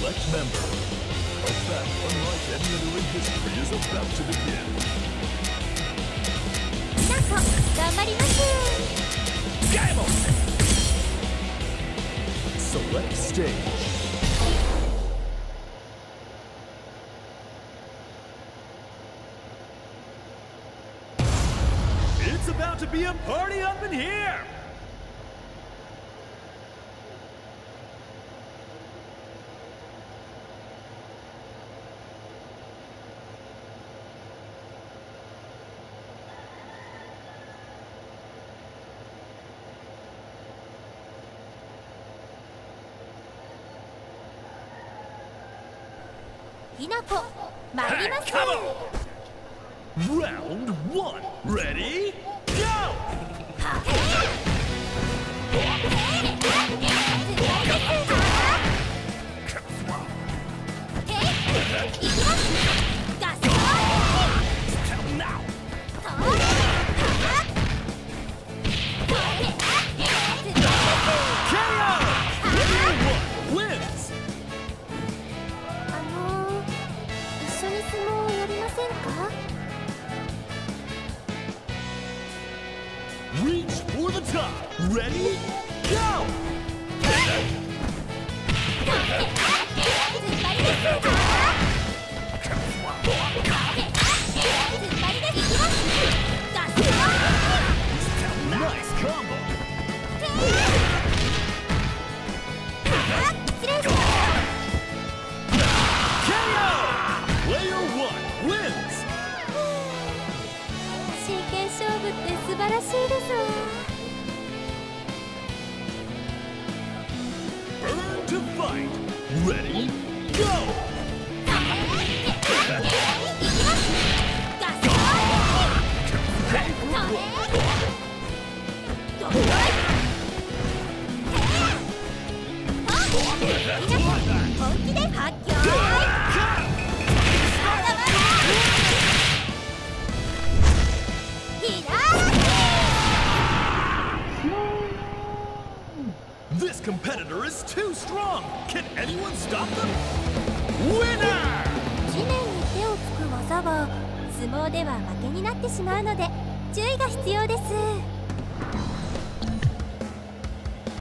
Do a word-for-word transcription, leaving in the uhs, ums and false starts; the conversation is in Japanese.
Select member. A battle unlike any other in history is about to begin. なんと頑張ります。 Game on! Select stage. It's about to be a party up in here! Hinako, 参ります。 Round one. Ready? Go! Now. K O! Player one wins. あのー、一緒に相撲をやりませんか？ Reach for the top. Ready? Go! Nice combo. K O! Player one wins. 真剣勝負って素晴らしいですわ。 Earn to fight. Ready? Go! This competitor is too strong. Can anyone stop them? Winner! 地面に手をつく技は相撲では負けになってしまうので注意が必要です。